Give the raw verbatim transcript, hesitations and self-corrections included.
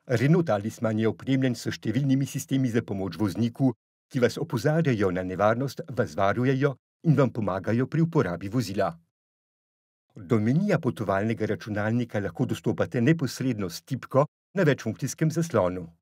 Renault Talisman je opremljen s številnimi sistemi za pomoč vozniku, ki vas opozarjajo na nevarnost, vas varujejo in vam pomagajo pri uporabi vozila. Do menija potovalnega računalnika lahko dostopate neposredno s tipko na večfunkcijskem zaslonu.